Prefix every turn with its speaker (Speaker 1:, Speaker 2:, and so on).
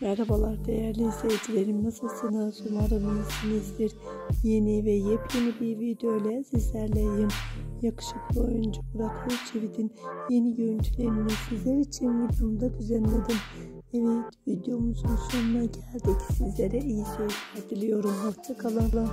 Speaker 1: Merhabalar değerli izleyicilerim, nasılsınız? Umarım iyisinizdir. Yeni ve yepyeni bir video ile sizlerleyim. Yakışıklı oyuncu Burak Özçivit'in yeni görüntülerini sizler için videomda düzenledim. Evet, videomuzun sonuna geldik. Sizlere iyi seyirler diliyorum. Hoşça kalın.